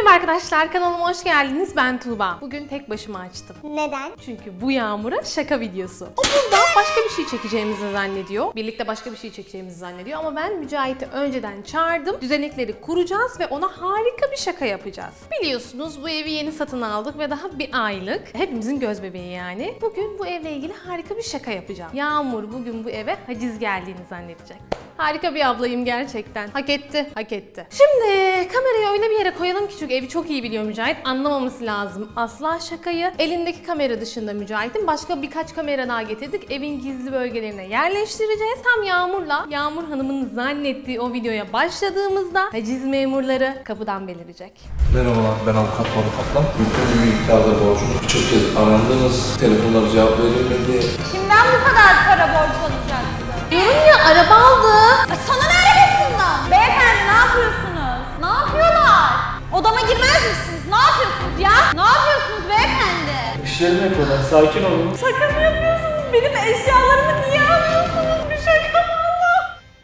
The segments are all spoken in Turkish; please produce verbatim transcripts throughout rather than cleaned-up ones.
Merhaba arkadaşlar, kanalıma hoş geldiniz. Ben Tuğba. Bugün tek başıma açtım. Neden? Çünkü bu Yağmur'a şaka videosu. O burada başka bir şey çekeceğimizi zannediyor. Birlikte başka bir şey çekeceğimizi zannediyor ama ben Mücahit'i önceden çağırdım. Düzenekleri kuracağız ve ona harika bir şaka yapacağız. Biliyorsunuz bu evi yeni satın aldık ve daha bir aylık. Hepimizin göz bebeği yani. Bugün bu evle ilgili harika bir şaka yapacağım. Yağmur bugün bu eve haciz geldiğini zannedecek. Harika bir ablayım gerçekten. Hak etti, hak etti. Şimdi kamerayı öyle bir yere koyalım ki çünkü evi çok iyi biliyor Mücahit. Anlamaması lazım asla şakayı. Elindeki kamera dışında Mücahit'in başka birkaç kamera daha getirdik. Evin gizli bölgelerine yerleştireceğiz. Tam Yağmur'la Yağmur Hanım'ın zannettiği o videoya başladığımızda haciz memurları kapıdan belirecek. Merhabalar, ben avukat Bora Kaplan. Mümkün bir miktarda borcunuz. Birçok kez arandınız, telefonlara cevap verilmedi. Kimden bu kadar para borç alacaksın? Diyorum ya, araba aldı. Ay sana ne arabasından? Beyefendi ne yapıyorsunuz? Ne yapıyorlar? Odama girmez misiniz? Ne yapıyorsunuz ya? Ne yapıyorsunuz beyefendi? İşlerini yapıyorlar, sakin olun. Şaka mı yapıyorsunuz? Benim eşyalarımı niye alıyorsunuz? Bir şaka mı Allah?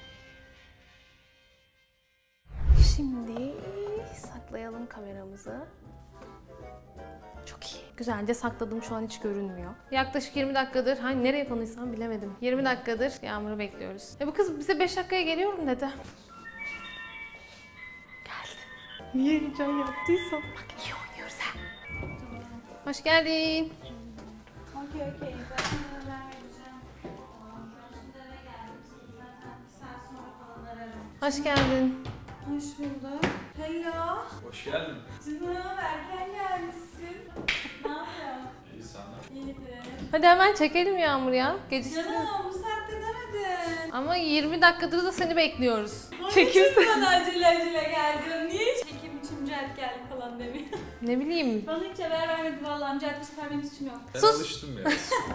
Şimdi saklayalım kameramızı. Çok iyi. Güzelce sakladım, şu an hiç görünmüyor. Yaklaşık yirmi dakikadır, hani nereye konuysam bilemedim. yirmi dakikadır Yağmur'u bekliyoruz. E bu kız bize beş dakikaya geliyorum dedi. Geldi. Niye heyecan yaptıysam. Bak iyi oynuyoruz ha. Hoş geldin. Okey okey. Zaten haber vereceğim. Tamam. Ben şimdi eve geldim. Sizi zaten bir saat sonra falan ararım. Hoş geldin. Hoş bulduk. Hello. Hoş geldin. Canım erken gelmişsin. Ne yapıyorsun? İyi sana. İyidir. Hadi hemen çekelim Yağmur ya. Geciktiniz. Canım bu saatte demedin. Ama yirmi dakikadır da seni bekliyoruz. Onun Çekilsin. için bana acele acele geldin. Niye hiç çekim için Mücahit geldi falan demiyor. Ne bileyim. Bana hiç haber vermedi vallahi. Mücahit bu sefer benim suçum yok. Ben Sus. alıştım ya.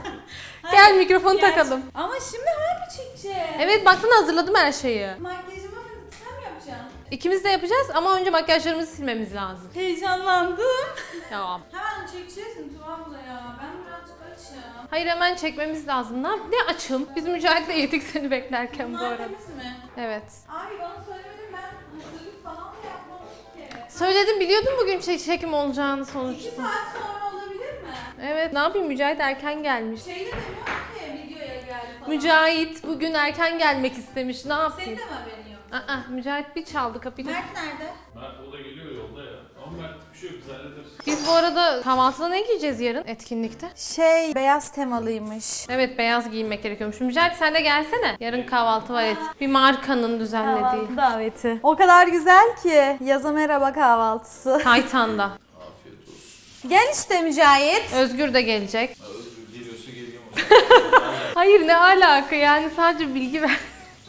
Gel mikrofonu Gerçi- takalım. Ama şimdi harbi çekeceğim. Evet baksana, hazırladım her şeyi. Makyajımı sen mi yapacaksın? İkimiz de yapacağız ama önce makyajlarımızı silmemiz lazım. Heyecanlandım. Ya. Hemen çekeceksin Tuğba abla ya. Ben birazcık açım. Hayır, hemen çekmemiz lazım. Ne, ne açım? Biz Mücahit'le yedik seni beklerken bu Bunlar arada. temiz mi? Evet. Abi bana söylemedin, ben hazırlık falan da yapmadım ki. Söyledim, biliyordum bugün çek çekim olacağını İki sonuçta. saat sonra olabilir mi? Evet, ne yapayım, Mücahit erken gelmiş. Şey de demiyor ki videoya gel falan. Mücahit bugün erken gelmek istemiş. Ne Senin yapayım? de mi haberin yok? Aa, Mücahit bir çaldı kapıyı. Mert nerede? Mert o da geliyor yolda ya. Ama Mert bir şey yok, biz hallederiz. Biz bu arada kahvaltıda ne giyeceğiz yarın etkinlikte? Şey beyaz temalıymış. Evet, beyaz giyinmek gerekiyormuş. Mücahit sen de gelsene. Yarın kahvaltı var et. Bir markanın düzenlediği. Kahvaltı daveti. O kadar güzel ki. Yaza merhaba kahvaltısı. Taytan'da. Afiyet olsun. Gel işte Mücahit. Özgür de gelecek. Ha, Özgür geliyorsa geleyim o zaman. Hayır, ne alaka yani, sadece bilgi ver.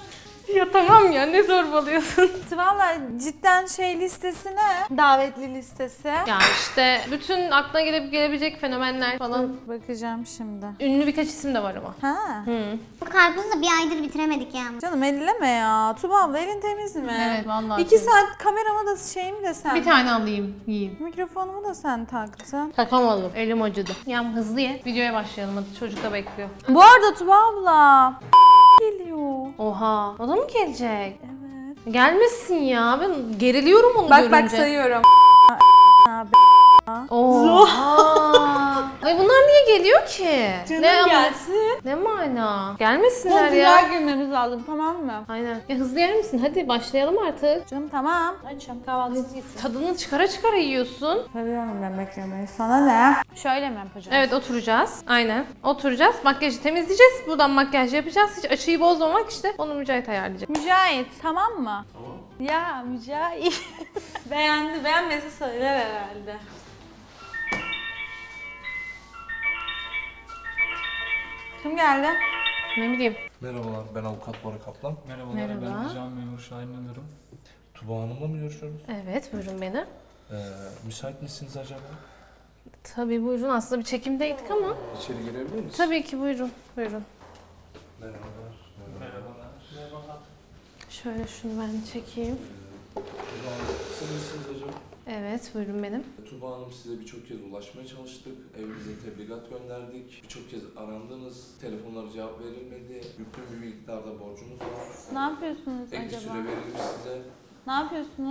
Ya tamam ya, ne zorbalıyorsun. Valla cidden şey listesi ne? Davetli listesi. Ya işte bütün aklına gelip gelebilecek fenomenler falan. Bakacağım şimdi. Ünlü birkaç isim de var ama. Ha. Hı. Bu karpuzu da bir aydır bitiremedik ya. Canım elleme ya. Tuba abla elin temiz mi? Evet, vallahi İki temiz. saat kameramı da şeyimi de sen. Bir tane alayım, yiyeyim. Mikrofonumu da sen taktın. Takamadım, elim acıdı. Yağmur hızlı ye. Videoya başlayalım hadi, çocuk da bekliyor. Bu arada Tuba abla geliyor. Oha, o da mı gelecek? Evet. Gelmesin ya, ben geriliyorum onu Bak görünce. bak sayıyorum. Oha. Ay bunlar niye geliyor ki? Canım ne ama- gelsin. Ne mana? Gelmesinler ya. Güzel girmemiz lazım, tamam mı? Aynen. Ya hızlı yer misin? Hadi başlayalım artık. Canım tamam. Açım kahvaltısını gitsin. Tadını çıkara çıkara yiyorsun. Seviyorum yemek yemeyi. Sana ne? Şöyle mi yapacağız? Evet, oturacağız. Aynen. Oturacağız. Makyajı temizleyeceğiz. Buradan makyaj yapacağız. Hiç açıyı bozmamak, işte onu Mücahit ayarlayacak. Mücahit tamam mı? Tamam. Ya Mücahit. Beğendi. Beğenmesi söyler herhalde. Kim geldi? Ne bileyim. Merhabalar, ben avukat Bora Kaplan. Merhabalar, Merhaba. ben Can Memur Şahin Ünlü'rüm. Tuba Hanım'la mı görüşüyoruz? Evet, buyurun beni. Ee, müsait misiniz acaba? Tabii buyurun. Aslında bir çekimdeydik ama. İçeri girebilir miyiz? Tabii ki buyurun. Buyurun. Merhabalar. Merhabalar. Merhabalar. Şöyle şunu ben çekeyim. Tuba Hanım, siz misiniz acaba? Evet, buyurun benim. Tuba Hanım, size birçok kez ulaşmaya çalıştık. Evinize tebligat gönderdik. Birçok kez arandınız. Telefonlara cevap verilmedi. Yüklü bir miktarda borcunuz var. Ne yapıyorsunuz Ek bir acaba? süre verilmiş size. Ne yapıyorsunuz? Ee,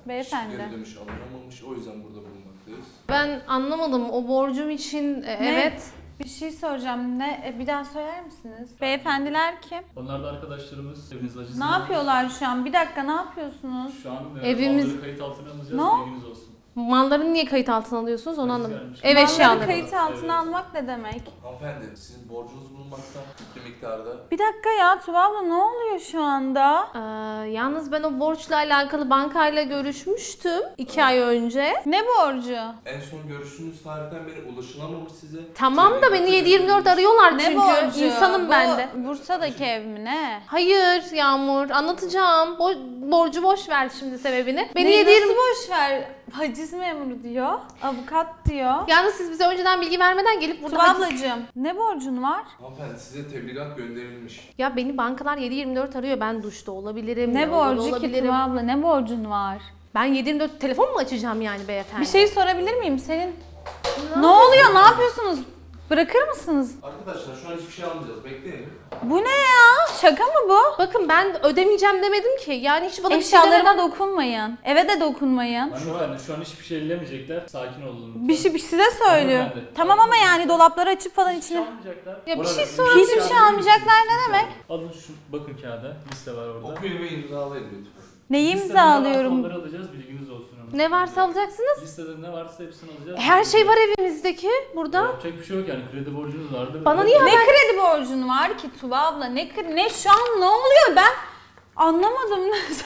Beyefendi. Geri dönüş alınamamış. O yüzden burada bulunmaktayız. Ben anlamadım. O borcum için e, Ne? evet. Bir şey soracağım. Ne? E, bir daha söyler misiniz? Beyefendiler kim? Onlar da arkadaşlarımız. Eviniz acısı. Ne yapıyorlar şu an? Bir dakika ne yapıyorsunuz? Şu an e, Evimiz- malları kayıt altına alacağız. Ne o? Bilginiz olsun. Mallarını niye kayıt altına alıyorsunuz onu Polis anlamadım. gelmiş. Ev Malları eşyaları. kayıt altına Evet. almak ne demek? Hanımefendi sizin borcunuz bulunmakta. Yüklü miktarda. Bir dakika ya Tuba abla ne oluyor şu anda? Ee, yalnız ben o borçla alakalı bankayla görüşmüştüm iki ay önce. Ne borcu? En son görüştüğünüz tarihten beri ulaşılamamış size. Tamam da beni yedi yirmi dört arıyorlar Ne çünkü. borcu? İnsanım Bu ben de. Bursa'daki ev mi ne? Hayır Yağmur anlatacağım. Bo- borcu boş ver şimdi sebebini. Beni Ne, yedi nasıl yirmi boş ver? Haciz memuru diyor, avukat diyor. Yalnız siz bize önceden bilgi vermeden gelip burada Tuba haciz- ablacığım ne borcun var? Hanımefendi size tebligat gönderilmiş. Ya beni bankalar yedi yirmi dört arıyor. Ben duşta olabilirim. Ne yolda borcu ki olabilirim. Tuba abla ne borcun var? Ben yedi yirmi dört telefon mu açacağım yani beyefendi? Bir şey sorabilir miyim senin? Ne oluyor? Ne yapıyorsunuz? Bırakır mısınız? Arkadaşlar şu an hiçbir şey almayacağız. Bekleyin. Bu ne ya? Şaka mı bu? Bakın ben ödemeyeceğim demedim ki. Yani hiç bana bir şey Eşyalarıma dokunmayın. Eve de dokunmayın. Hanımefendi şu an hiçbir şey ellemeyecekler. Sakin olun. Bir şey bir size söylüyor. Hanımefendi. Tamam ama yani dolapları açıp falan Hiçbir şey içine. almayacaklar. Ya bir Orada şey bir sorabilir Hiçbir şey almayacaklar ne demek? Alın şu bakın kağıda. Liste var orada. Okuyun ve imzalayın lütfen. Neyi Listede ne varsa imzalıyorum? Onları alacağız. Bilginiz olsun. hanım. Ne varsa alacaksınız. Listede ne varsa hepsini alacağız. Her şey var evimizdeki burada. Yapacak bir şey yok yani. Kredi borcunuz vardı. Bana Böyle- niye Ne kredi borcun var ki Tuba abla? Ne kre- ne şu an ne oluyor ben anlamadım.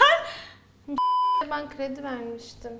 Sen Ben kredi vermiştim.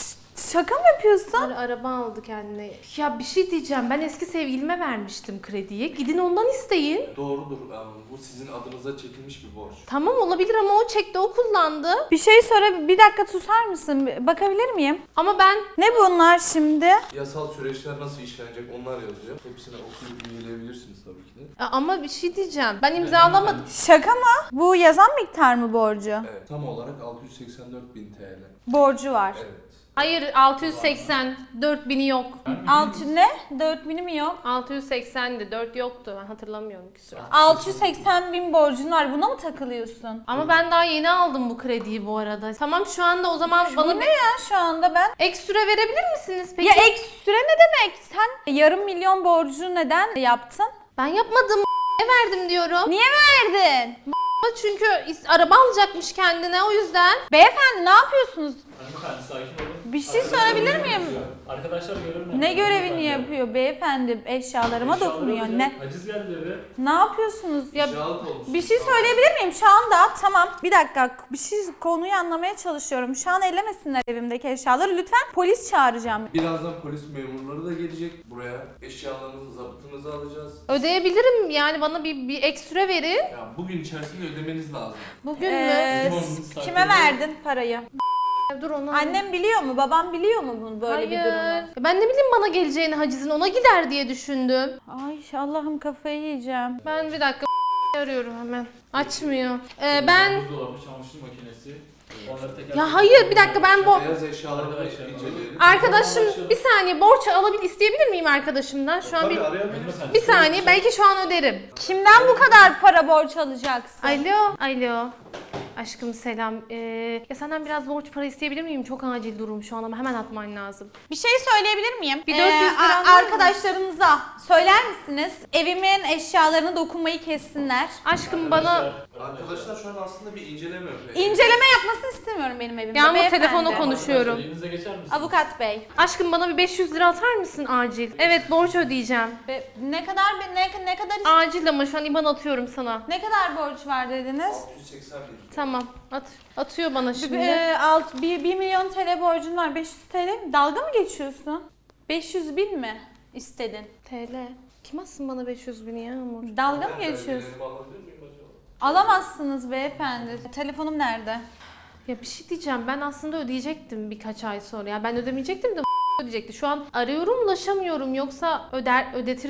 şaka mı yapıyorsun? Ara- araba aldı kendine. Ya bir şey diyeceğim. Ben eski sevgilime vermiştim krediyi. Gidin ondan isteyin. Doğrudur. ama Bu sizin adınıza çekilmiş bir borç. Tamam olabilir ama o çekti, o kullandı. Bir şey söyle, bir dakika susar mısın? Bakabilir miyim? Ama ben Ne bunlar şimdi? Yasal süreçler nasıl işlenecek onlar yazıyor. Hepsini okuyup bilgileyebilirsiniz tabii ki de. ama bir şey diyeceğim. Ben imzalamadım. Şaka mı? Bu yazan miktar mı borcu? Evet. Tam olarak altı yüz seksen dört bin T L. Borcu var. Evet. Hayır altı yüz seksen. dört bini yok. Altı ne? Dört bini mi yok? altı yüz seksendi. dört yoktu. Ben hatırlamıyorum ki süre. altı yüz seksen bin borcun var. Buna mı takılıyorsun? Ama ben daha yeni aldım bu krediyi bu arada. Tamam şu anda o zaman Bu bana ne bir ya şu anda ben? ek süre verebilir misiniz peki? Ya ek süre ne demek? Sen yarım milyon borcu neden yaptın? Ben yapmadım. Ne verdim diyorum. Niye verdin? Çünkü is- araba alacakmış kendine o yüzden. Beyefendi ne yapıyorsunuz? Hanımefendi sakin olun. Bir şey Arkadaşlar söyleyebilir görev miyim? yapıyor. Arkadaşlar görevini Ne görevini yapıyor beyefendi? Eşyalarıma dokunuyor. Ne? Haciz geldi eve. Ne yapıyorsunuz? Ya Şahit olmuş. Bir şey söyleyebilir miyim? Şu anda tamam bir dakika bir şey konuyu anlamaya çalışıyorum. Şu an ellemesinler evimdeki eşyaları. Lütfen polis çağıracağım. Birazdan polis memurları da gelecek buraya. Eşyalarınızı, zabıtınızı alacağız. ödeyebilirim yani bana bir, bir ek süre verin. Ya bugün içerisinde ödemeniz lazım. Bugün Ee, mü? Sakin kime olun. verdin parayı? Dur onu. Annem biliyor mu? Babam biliyor mu bunu böyle Hayır. bir durumu? Ben ne bileyim bana geleceğini hacizin ona gider diye düşündüm. Ay Allah'ım kafayı yiyeceğim. Ben bir dakika arıyorum hemen. Açmıyor. Ee, ben Buzdolabı, çamaşır makinesi. Onları teker ya teker- hayır bir dakika ben bu Beyaz eşyaları Arkadaşlar, inceleyelim. arkadaşım bir saniye borç alabil isteyebilir miyim arkadaşımdan? Şu an bir Tabii arayabilirsiniz. Hanımefendi, bir şöyle saniye şey- belki şu an öderim. Kimden bu kadar para borç alacaksın? Alo, alo. Aşkım selam. Ee, ya senden biraz borç para isteyebilir miyim? Çok acil durum şu an ama hemen atman lazım. Bir şey söyleyebilir miyim? Bir dört yüz Ee, lira a- var mı? arkadaşlarınıza söyler misiniz? Evimin eşyalarını dokunmayı kessinler. Aşkım bana Arkadaşlar şu an aslında bir inceleme yapıyor. İnceleme yapmasını istemiyorum benim evimde. Yağmur beyefendi. telefonu konuşuyorum. Arkadaşlar, elinize geçer misiniz? Avukat bey. aşkım bana bir beş yüz lira atar mısın acil? Evet borç ödeyeceğim. Be- ne kadar be- ne, ne kadar Acil ama şu an IBAN atıyorum sana. ne kadar borç var dediniz? altı yüz seksen bin. Tamam. At atıyor bana şimdi. Ee, alt, bir, bir milyon T L borcun var. beş yüz T L mi? Dalga mı geçiyorsun? beş yüz bin mi istedin? T L. Kim atsın bana beş yüz bin Yağmur? Dalga mı Ben geçiyorsun? belgelerimi alabilir miyim acaba? Alamazsınız beyefendi. Telefonum nerede? Ya bir şey diyeceğim. Ben aslında ödeyecektim birkaç ay sonra. Ya ben ödemeyecektim de ödeyecekti. Şu an arıyorum ulaşamıyorum yoksa öder ödetirdim.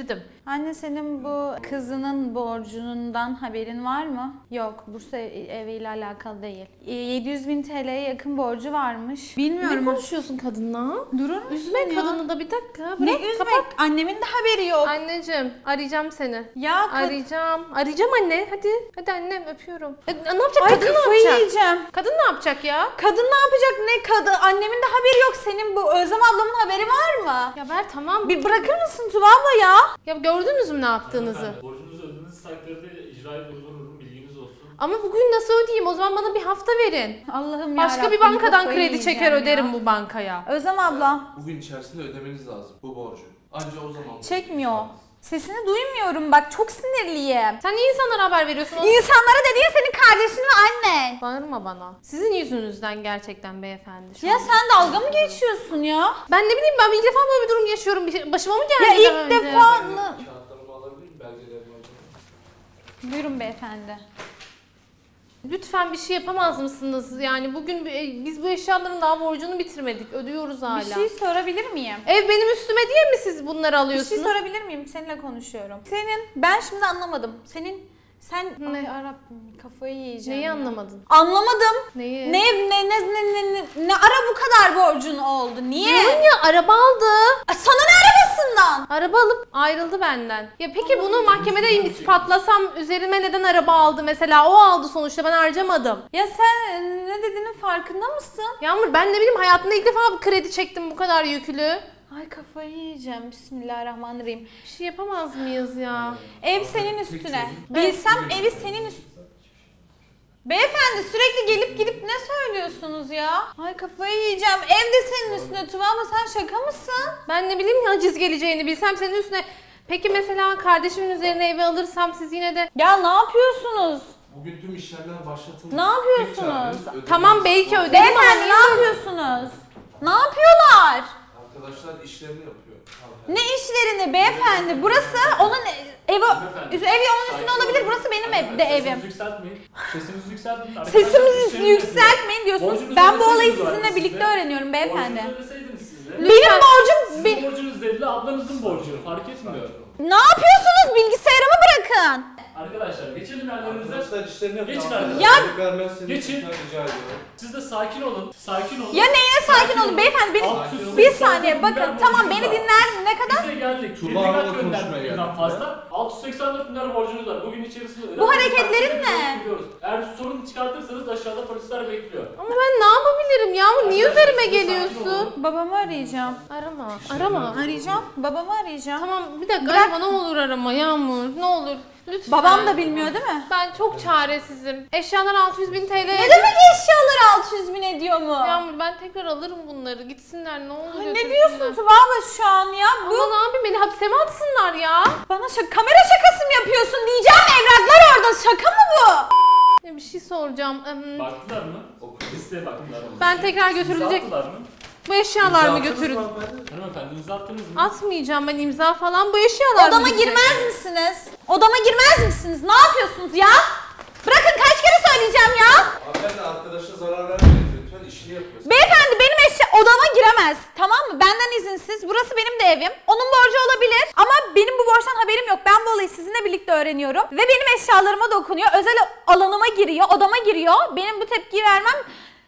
Anne senin bu kızının borcundan haberin var mı? Yok, Bursa eviyle alakalı değil. E, yedi yüz bin T L'ye yakın borcu varmış. Ne Bilmiyorum. konuşuyorsun kadınla? Durur musun Üzme ya? kadını da bir dakika. Ne Bırak, üzmek? kapat. Annemin de haberi yok. Anneciğim arayacağım seni. Ya kad- Arayacağım. Arayacağım anne. Hadi. Hadi annem öpüyorum. E, ne yapacak? Ay Kadın ne kafayı yapacak? yiyeceğim. Kadın ne yapacak ya? Kadın ne yapacak ne kadın? Annemin de haberi yok. Senin bu Özlem ablamın haberi var mı? Ya ver tamam. Bir bırakır mısın Tuba abla ya? Ya gördünüz mü ne yaptığınızı? Efendim, borcunuzu ödediğiniz takdirde icraya durdururum, bilginiz olsun. Ama bugün nasıl ödeyeyim? O zaman bana bir hafta verin. Allah'ım Başka yarabbim, bir bankadan kafayı kredi yiyeceğim çeker ya. öderim bu bankaya. Özlem abla Bugün içerisinde ödemeniz lazım bu borcu. Ancak o zaman. çekmiyor. Sesini duymuyorum bak, çok sinirliyim. Sen niye insanlara haber veriyorsun? O- İnsanlara dediğin senin kardeşin ve annen. Bağırma bana. Sizin yüzünüzden gerçekten beyefendi. şu Ya an. sen dalga mı geçiyorsun ya? Ben ne bileyim ben ilk defa böyle bir durum yaşıyorum. Bir şey- Başıma mı geldi? Ya daha ilk önce? defa... Kağıtlarımı alabilir miyim? Belgelerimi alacağım. Buyurun beyefendi. Lütfen bir şey yapamaz mısınız? Yani bugün e, biz bu eşyaların daha borcunu bitirmedik. Ödüyoruz hala. Bir şey sorabilir miyim? Ev benim üstüme diye mi siz bunları Bir alıyorsunuz? şey sorabilir miyim? Seninle konuşuyorum. Senin, ben şimdi anlamadım. Senin, sen... Ne? Ay Arabbim, kafayı yiyeceğim Neyi ya. anlamadın? Anlamadım. Neyi? Ne, ne, ne, ne, ne, ne, ne ara bu kadar borcun oldu? Niye? Diyorum ya araba aldı. Ay, sana ne arabasından? Araba alıp ayrıldı benden. Ya peki bunu mahkemede ispatlasam üzerime neden araba aldı mesela? O aldı sonuçta, ben harcamadım. Ya sen ne dediğinin farkında mısın? Yağmur ben ne bileyim hayatımda ilk defa bir kredi çektim bu kadar yüklü. Ay kafayı yiyeceğim. Bismillahirrahmanirrahim. Bir şey yapamaz mıyız ya? Ev senin üstüne. Bilsem evi senin üstüne. Beyefendi sürekli gelip gidip ne söylüyorsunuz ya? Ay kafayı yiyeceğim. Ev de senin üstüne Tuba ama sen şaka mısın? Ben ne bileyim haciz geleceğini bilsem senin üstüne. Peki mesela kardeşimin üzerine evi alırsam siz yine de... Ya ne yapıyorsunuz? Bugün tüm işlemler başlatıldı. Ne yapıyorsunuz? Tek çaremiz ödemeniz. Tamam belki öderim ama Beyefendi niye ne yapıyorsunuz? Ne yapıyorlar? Arkadaşlar işlerini yapıyor. Ne işlerini beyefendi? Burası onun evi, Hanımefendi, evi onun üstünde sakin olabilir. olun. Burası benim Hanımefendi, ev de Sesinizi evim. yükseltmeyin. Sesinizi yükseltmeyin. Arkadaşlar, Sesimizi işlerini yükseltmeyin diyorsunuz. Borcunuzu Ben bu olayı ödeseydiniz sizinle artık birlikte size. öğreniyorum beyefendi. Borcunuzu ödeseydiniz siz de. Benim borcum... Sizin Be- borcunuz değil de ablanızın borcu. Fark etmiyor. ne yapıyorsunuz? Bilgisayarımı bırakın. Arkadaşlar geçelim yerlerinize. Arkadaşlar işlerini yapıyor. Geçin Arkadaşlar, Ya- emek vermezseniz Geçin. lütfen rica ediyorum. Siz de sakin olun. Sakin olun. Ya neyine sakin olun beyefendi? Benim... Alt üst Bir seksen saniye dört bakın. milyar Tamam borcunuz beni var. dinler mi? Ne kadar? Biz de geldik. Tuğba Tebligat Hanım'la gönderdik konuşmaya birden geldik. fazla. altı yüz seksen dört milyar borcunuz var. Bugün içerisinde... Bu hareketlerin ne? Biliyoruz. Eğer sorun çıkartırsanız aşağıda polisler bekliyor. Ama ben ne yapabilirim Yağmur? Niye Arkadaşlar, üzerime siz de sakin geliyorsun? olun. Babamı arayacağım. Arama, arama. Arayacağım. Babamı arayacağım. Tamam bir dakika Bırak. arama, ne olur arama Yağmur, ne olur. Lütfen. Babam da bilmiyor değil mi? Ben çok çaresizim. Eşyalar altı yüz bin T L. Ne demek eşyaları altı yüz bin ediyor mu? Yağmur ben tekrar alırım bunları. Gitsinler ne olur. Ay, götürsünler. ne diyorsun Tuba abla şu an ya? Bu Ama ne yapayım, beni hapse mi atsınlar ya? bana şaka, kamera şakası mı yapıyorsun diyeceğim, evraklar orada, şaka mı bu? Ya bir şey soracağım. Em, Baktılar mı? Listeye baktılar mı? Ben tekrar İmza götürülecek. attılar mı? Bu eşyalar mı İmza götürün? attınız mı hanımefendi? Hanımefendi imza attınız mı? Atmayacağım ben imza falan. Bu eşyalar Odama mı gidecek? girmez misiniz? Odama girmez misiniz? Ne yapıyorsunuz ya? Bırakın, kaç kere söyleyeceğim ya? Hanımefendi arkadaşa zarar vermeyin lütfen, işini yapıyorsun. Beyefendi benim eşya odama giremez. Tamam mı? Benden izinsiz. Burası benim de evim. Onun borcu olabilir ama benim bu borçtan haberim yok. Ben bu olayı sizinle birlikte öğreniyorum. Ve benim eşyalarıma dokunuyor. Özel alanıma giriyor. Odama giriyor. Benim bu tepkiyi vermem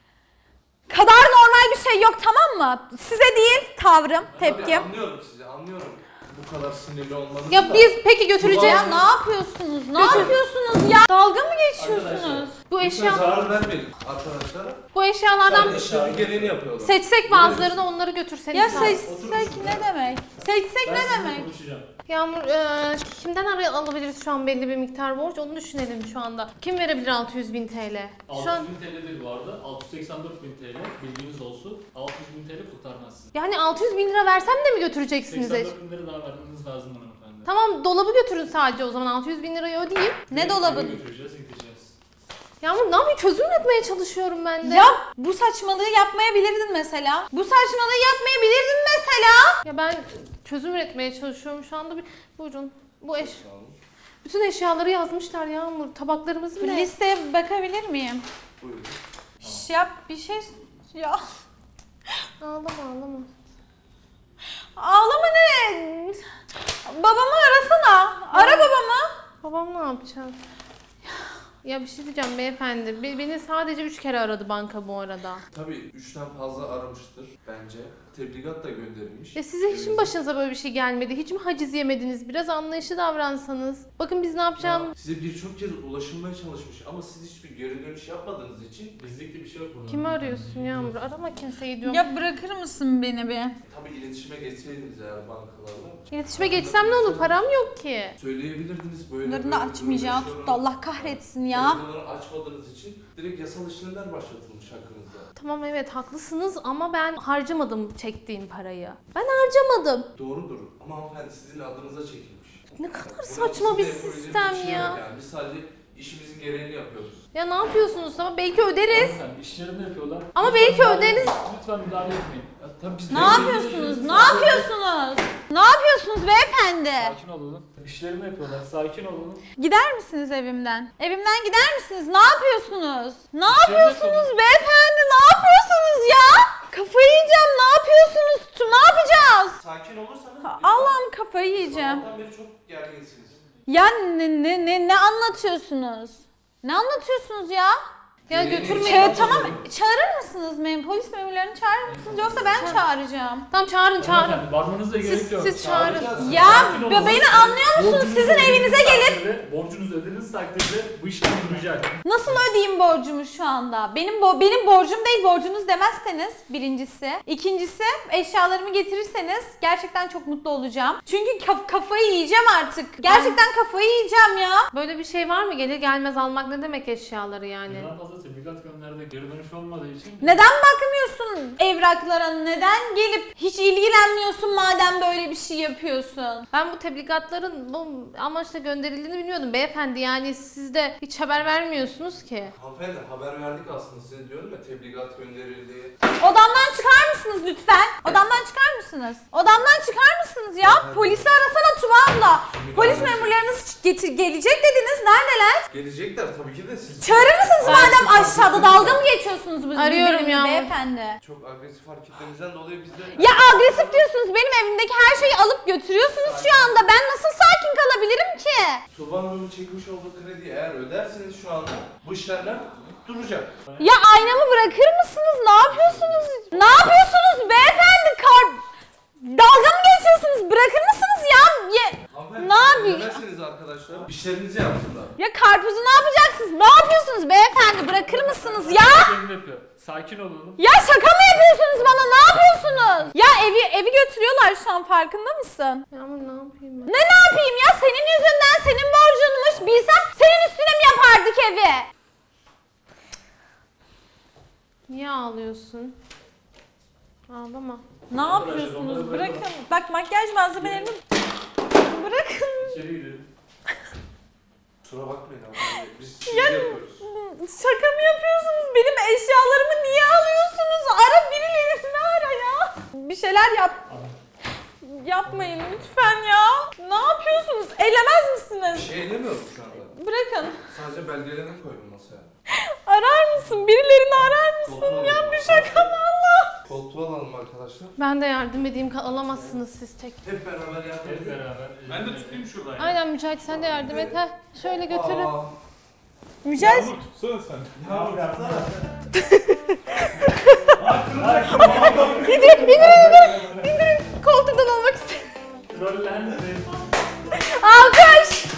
kadar normal bir şey yok, tamam mı? Size değil tavrım, tepkim. Tabii anlıyorum sizi, anlıyorum. Bu kadar sinirli olmanızı Ya da. biz peki götüreceğiz. Ya ne yapıyorsunuz? Ne yapıyorsunuz ya? Dalga mı geçiyorsunuz? Bu Lütfen eşya zarar vermeyin arkadaşlara. bu eşyalardan Sadece işlerin gereğini yapıyorlar. seçsek bazılarını, onları götürseniz. Ya sağ ol. seçsek ne demek? Seçsek Ben ne sizinle demek? konuşacağım. Yağmur e, kimden ar- alabiliriz şu an belli bir miktar borç? Onu düşünelim şu anda. Kim verebilir altı yüz bin T L? Şu an altı yüz bin T L değil bu arada. altı yüz seksen dört bin T L, bilginiz olsun. altı yüz bin T L kurtarmaz sizi. yani altı yüz bin lira versem de mi götüreceksiniz? seksen eş- dört bin lira daha vermeniz lazım hanımefendi. Tamam dolabı götürün sadece o zaman, altı yüz bin lirayı ödeyeyim. Ne dolabı? Götüreceğiz, gideceğiz. Yağmur ne yapayım, çözüm üretmeye çalışıyorum ben de. Ya bu saçmalığı yapmayabilirdin mesela. Bu saçmalığı yapmayabilirdin mesela. Ya ben çözüm üretmeye çalışıyorum şu anda. Bir, buyurun. Bu eş... Bütün eşyaları yazmışlar Yağmur. Tabaklarımız bile. Listeye bakabilir miyim? Buyurun. Şş, yap bir şey ya. Ağlama ağlama. Ağlama ne? Babamı arasana. Babam ne yapacak? Ya bir şey diyeceğim beyefendi. Be- Beni sadece üç kere aradı banka bu arada. Tabii üçten fazla aramıştır bence. Tebligat da gönderilmiş. Ya size hiç mi Evinize. başınıza böyle bir şey gelmedi? Hiç mi haciz yemediniz? Biraz anlayışlı davransanız. Bakın biz ne yapacağım? Ya, size birçok kez ulaşılmaya çalışmış ama siz hiçbir geri dönüş yapmadığınız için Bizlik de bir şey yok burada. Kimi arıyorsun Yağmur? Arama kimseyi diyorum. Ya bırakır mısın beni bir? tabii iletişime geçseydiniz eğer bankalarla İletişime geçsem ne olur? Param yok ki. söyleyebilirdiniz böyle. Bunların böyle da bir açmayacağı durum tuttu. Allah kahretsin ya. Telefonları açmadığınız için direkt yasal işlemler başlatılmış hakkınızda. Tamam evet haklısınız ama ben harcamadım çektiğim parayı. Ben harcamadım. Doğrudur ama hanımefendi sizin adınıza çekilmiş. Ne kadar Buna saçma bir sizin de yapabileceğiniz sistem bir şey ya. yok Yani. Biz sadece işimizin gereğini yapıyoruz. Ya ne yapıyorsunuz ama belki öderiz. Hanımefendi işlerini yapıyorlar. Ama Lütfen belki müdahale öderiz. etmeyin. Lütfen müdahale etmeyin. Ya, tabii biz Ne de- yapıyorsunuz? Ne yapıyorsunuz? Ne yapıyorsunuz beyefendi? Sakin olun. İşlerini yapıyorlar. Sakin olun. Gider misiniz evimden? Evimden gider misiniz? Ne yapıyorsunuz? Ne İşlerine yapıyorsunuz sorun. beyefendi? Ne yapıyorsunuz ya? Kafayı yiyeceğim. Ne yapıyorsunuz? Ne yapacağız? Sakin olursanız Allah'ım kafayı yiyeceğim. sabahtan beri çok gerginsiniz. Ya ne ne ne ne anlatıyorsunuz? Ne anlatıyorsunuz ya? Ya Gereğini götürmeyin. Ça- tamam çağırır mısınız mem polis memurlarını çağırır mısınız yoksa ben çağıracağım. Tamam çağırın çağırın. Hanımefendi varmanıza gerek Siz, yok. siz çağırın. Çağıracağız. Ya Sakin olun. be- beni anlıyor musunuz? Borcunuzu Sizin ödediğiniz evinize gelip takdirde- Borcunuzu ödediğiniz takdirde bu işlem duracak. nasıl ödeyeyim borcumu şu anda? Benim bo benim borcum değil borcunuz demezseniz birincisi. İkincisi eşyalarımı getirirseniz gerçekten çok mutlu olacağım. Çünkü kaf- kafayı yiyeceğim artık. Gerçekten kafayı yiyeceğim ya. Böyle bir şey var mı? Gelir gelmez almak ne demek eşyaları yani? Birden fazla tebligat gönderdi. Geri dönüş olmadığı için. Neden bakmıyorsun evraklara? Neden gelip hiç ilgilenmiyorsun madem böyle bir şey yapıyorsun? Ben bu tebligatların bu amaçla gönderildiğini bilmiyordum beyefendi. Yani siz de hiç haber vermiyorsunuz ki. Hanımefendi haber verdik aslında size diyorum ya tebligat gönderildi. Odamdan çıkar mısınız lütfen? Odamdan çıkar mısınız? Odamdan çıkar mısınız ya? Polisi arasana Tuba abla. Polis memurlarınız getir gelecek dediniz. Neredeler? Gelecekler tabii ki de siz Çağırır mısınız Ben madem çok aşağıda üzüldüm dalga ya. mı geçiyorsunuz bu Arıyorum benimle ya. beyefendi? çok agresif hareketlerinizden dolayı biz de... Ya agresif diyorsunuz benim evimdeki her şeyi alıp götürüyorsunuz şu anda. Ben nasıl sakin kalabilirim ki? Tuğba Hanım'ın çekmiş olduğu krediyi eğer öderseniz şu anda bu işlemler duracak. Ya aynamı bırakır mısınız? Ne yapıyorsunuz? Ne yapıyorsunuz beyefendi? Kar... Dalga mı geçiyorsunuz? Bırakır mısınız ya? ya... Hanımefendi Ne yapayım? öderseniz arkadaşlar işlerinizi yapsınlar. Ya karpuzu ne yapacaksınız? Ne yapıyorsunuz beyefendi? Bırakır mısınız ya? İşlerini yapıyor. Sakin olun. Ya şaka mı yapıyorsunuz bana? Ne yapıyorsunuz? Ya evi evi götürüyorlar şu an farkında mısın? Yağmur ne yapayım ben? Ne ne yapayım ya? Senin yüzünden senin borcunmuş. Bilsem senin üstüne mi yapardık evi? Niye ağlıyorsun? Ağlama. Ne yapıyorsunuz? Bırakın. Bak makyaj malzemelerini bırakın. İçeri gidelim. Kusura bakmayın hanımefendi biz sizi yapıyoruz. Şaka mı yapıyorsunuz? Benim eşyalarımı niye alıyorsunuz? Ara birilerini ara ya. Bir şeyler yap. Yapmayın lütfen ya. Ne yapıyorsunuz? Eylemez Bir misiniz? şey elemiyoruz şu anda. Bırakın. Sadece belgelerini koydum masaya. Arar mısın? Birilerini arar mısın? Koltuğa Ya alalım. bir şaka mı Allah? Koltuğu alalım arkadaşlar. Ben de yardım edeyim. kal- Alamazsınız siz tek. Hep beraber yardım Hep edelim. beraber. Ben de tutayım şuradan. ya. Aynen Mücahit sen de yardım et. Heh, şöyle götürün. Aa, Mücahit. Tutsana sen. ya baksana. İndirin, indirin, indirin. İndirin. Koltuktan olmak istedim. Trollendi. Alkış.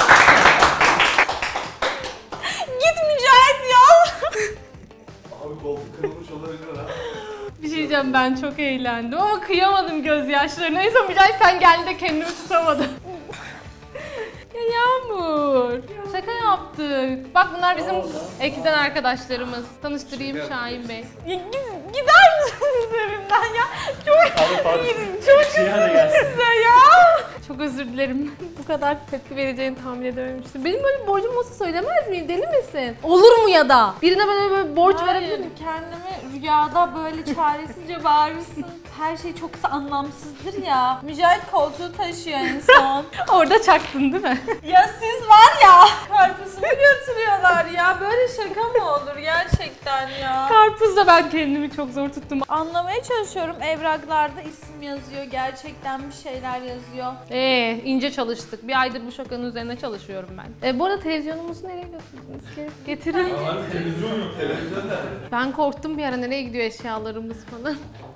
Git Mücahit ya. Abi koltuk kırılmış olabilir ha. Bir şey diyeceğim ben çok eğlendim ama kıyamadım gözyaşlarına. Neyse Mücahit sen geldi de kendimi tutamadım. Ya Yağmur. Şaka yaptık. Bak bunlar bizim Oldu. ekipten arkadaşlarımız. Tanıştırayım Şaka Şahin Bey. Ya gid- gider misiniz evimden ya? Çok Hadi pardon. çok Şey hadi gelsin. size ya. Çok özür dilerim. Bu kadar tepki vereceğini tahmin edememiştim. Benim böyle bir borcum olsa söylemez miyim? Deli misin? Olur mu ya da? Birine böyle, böyle borç verebilir miyim? kendimi rüyada böyle çaresizce bağırırsın. her şey çok anlamsızdır ya. Mücahit koltuğu taşıyor en son. Orada çaktın değil mi? Ya siz var ya. Karpuzumu götürüyorlar ya. Böyle şaka mı olur gerçekten ya? Karpuzla ben kendimi çok zor tuttum. Anlamaya çalışıyorum. Evraklarda isim yazıyor. Gerçekten bir şeyler yazıyor. Ee, ince çalıştık. Bir aydır bu şakanın üzerine çalışıyorum ben. Ee, bu arada televizyonumuzu nereye götürdünüz ki? Getirin. Abi televizyon yok, televizyon nerede? Ben korktum bir ara, nereye gidiyor eşyalarımız falan.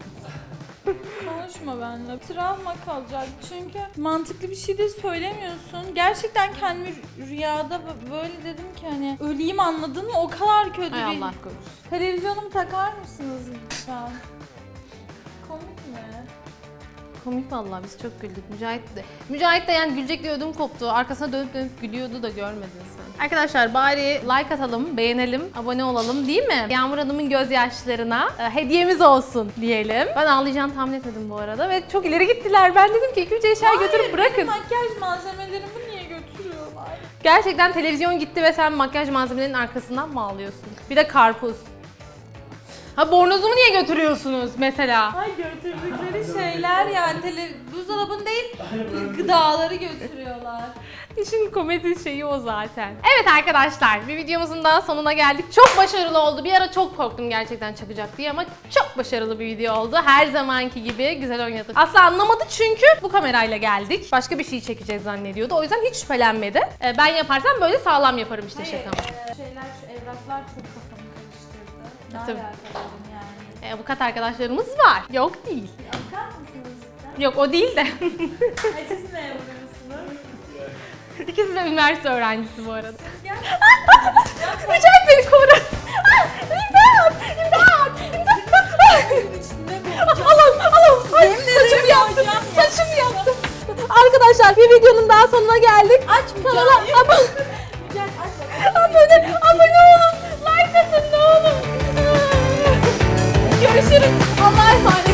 Konuşma benimle. Travma kalacak çünkü mantıklı bir şey de söylemiyorsun. Gerçekten kendimi rüyada böyle dedim ki hani öleyim, anladın mı? O kadar kötü Ay bir... Allah korusun. Televizyonumu takar mısınız lütfen? Komik mi? Komik vallahi, biz çok güldük. Mücahit de. Mücahit de yani gülecek diye ödüm koptu. Arkasına dönüp dönüp gülüyordu da görmedin sen. Arkadaşlar bari like atalım, beğenelim, abone olalım değil mi? Yağmur Hanım'ın gözyaşlarına e, hediyemiz olsun diyelim. Ben ağlayacağını tahmin etmedim bu arada ve çok ileri gittiler. Ben dedim ki iki üç eşya götürüp bırakın. Makyaj malzemelerimi niye götürüyorlar? Gerçekten televizyon gitti ve sen makyaj malzemelerinin arkasından mı ağlıyorsun? Bir de karpuz. Ha, bornozumu niye götürüyorsunuz mesela? Ay götürdükleri şeyler yani tele, buzdolabını değil gıdaları götürüyorlar. İşin komedi şeyi o zaten. Evet arkadaşlar, bir videomuzun daha sonuna geldik. Çok başarılı oldu. Bir ara çok korktum gerçekten çakacak diye ama çok başarılı bir video oldu. Her zamanki gibi güzel oynadık. Asla anlamadı çünkü bu kamerayla geldik. Başka bir şey çekeceğiz zannediyordu. O yüzden hiç şüphelenmedi. Ee, ben yaparsam böyle sağlam yaparım işte şakamı. e, şeyler, şu evraklar çok kafamı karıştırdı. Ne Tabii. alaka dedim yani. Ee, avukat arkadaşlarımız var. Yok değil. Avukat mısınız cidden? Yok, o değil de. Kaçısına evleniyorsunuz? İkisi de üniversite öğrencisi bu arada. Gel. Mücahit beni koru. İmdat! İmdat! İmdat! Alın, alın. Ay, saçımı yaptım. Saçımı yaptım. Arkadaşlar bir videonun daha sonuna geldik. Aç Kanala abone, Gel aç. abone, abone olun. Like atın ne olur. Görüşürüz. Allah'a emanet.